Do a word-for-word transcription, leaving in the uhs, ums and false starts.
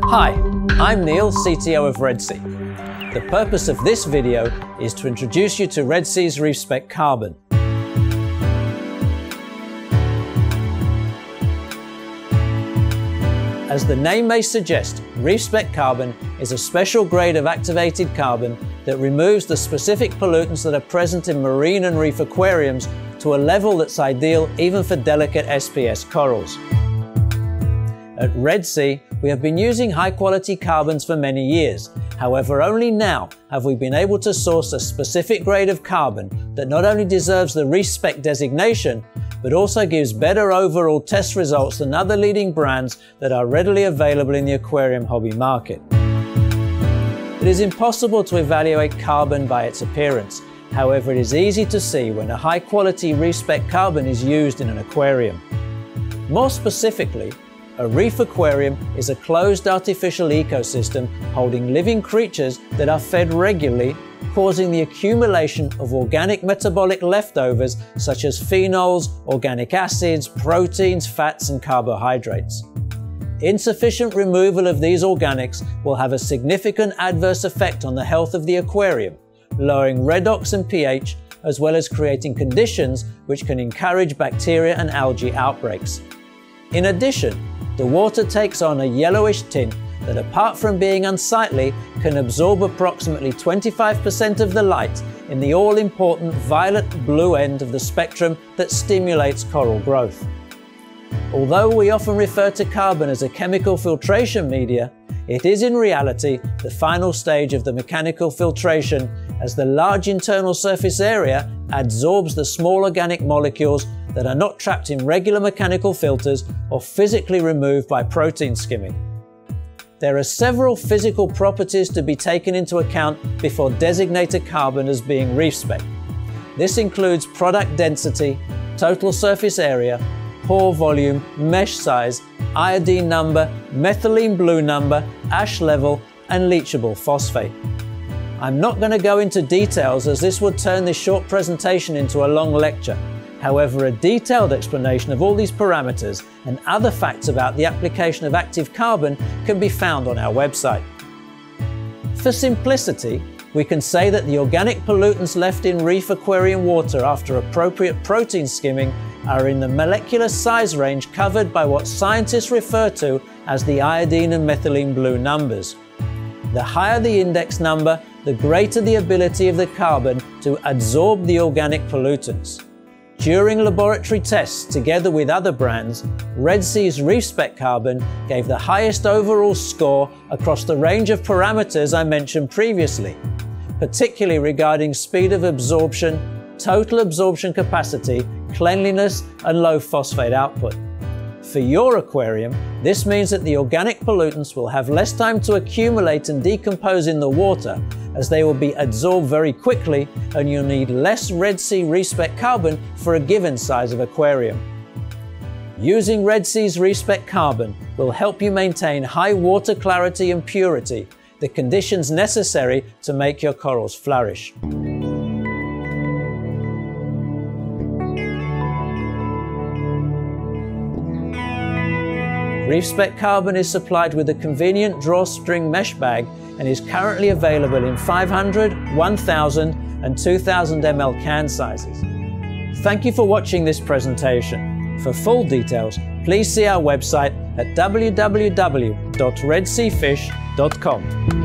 Hi, I'm Neil, C T O of Red Sea. The purpose of this video is to introduce you to Red Sea's REEF-SPEC Carbon. As the name may suggest, REEF-SPEC Carbon is a special grade of activated carbon that removes the specific pollutants that are present in marine and reef aquariums to a level that's ideal even for delicate S P S corals. At Red Sea, we have been using high-quality carbons for many years. However, only now have we been able to source a specific grade of carbon that not only deserves the REEF-SPEC designation, but also gives better overall test results than other leading brands that are readily available in the aquarium hobby market. It is impossible to evaluate carbon by its appearance. However, it is easy to see when a high-quality REEF-SPEC carbon is used in an aquarium. More specifically, a reef aquarium is a closed artificial ecosystem holding living creatures that are fed regularly, causing the accumulation of organic metabolic leftovers such as phenols, organic acids, proteins, fats, and carbohydrates. Insufficient removal of these organics will have a significant adverse effect on the health of the aquarium, lowering redox and pH, as well as creating conditions which can encourage bacteria and algae outbreaks. In addition, the water takes on a yellowish tint that, apart from being unsightly, can absorb approximately twenty-five percent of the light in the all-important violet-blue end of the spectrum that stimulates coral growth. Although we often refer to carbon as a chemical filtration media, it is in reality the final stage of the mechanical filtration, as the large internal surface area adsorbs the small organic molecules that are not trapped in regular mechanical filters or physically removed by protein skimming. There are several physical properties to be taken into account before designating carbon as being REEF-SPEC. This includes product density, total surface area, pore volume, mesh size, iodine number, methylene blue number, ash level, and leachable phosphate. I'm not going to go into details as this would turn this short presentation into a long lecture. However, a detailed explanation of all these parameters and other facts about the application of active carbon can be found on our website. For simplicity, we can say that the organic pollutants left in reef aquarium water after appropriate protein skimming are in the molecular size range covered by what scientists refer to as the iodine and methylene blue numbers. The higher the index number, the greater the ability of the carbon to adsorb the organic pollutants. During laboratory tests together with other brands, Red Sea's REEF-SPEC Carbon gave the highest overall score across the range of parameters I mentioned previously, particularly regarding speed of absorption, total absorption capacity, cleanliness, and low phosphate output. For your aquarium, this means that the organic pollutants will have less time to accumulate and decompose in the water, as they will be adsorbed very quickly, and you'll need less Red Sea REEF-SPEC Carbon for a given size of aquarium. Using Red Sea's REEF-SPEC Carbon will help you maintain high water clarity and purity, the conditions necessary to make your corals flourish. REEF-SPEC Carbon is supplied with a convenient drawstring mesh bag and is currently available in five hundred, one thousand and two thousand milliliter can sizes. Thank you for watching this presentation. For full details, please see our website at w w w dot red sea fish dot com.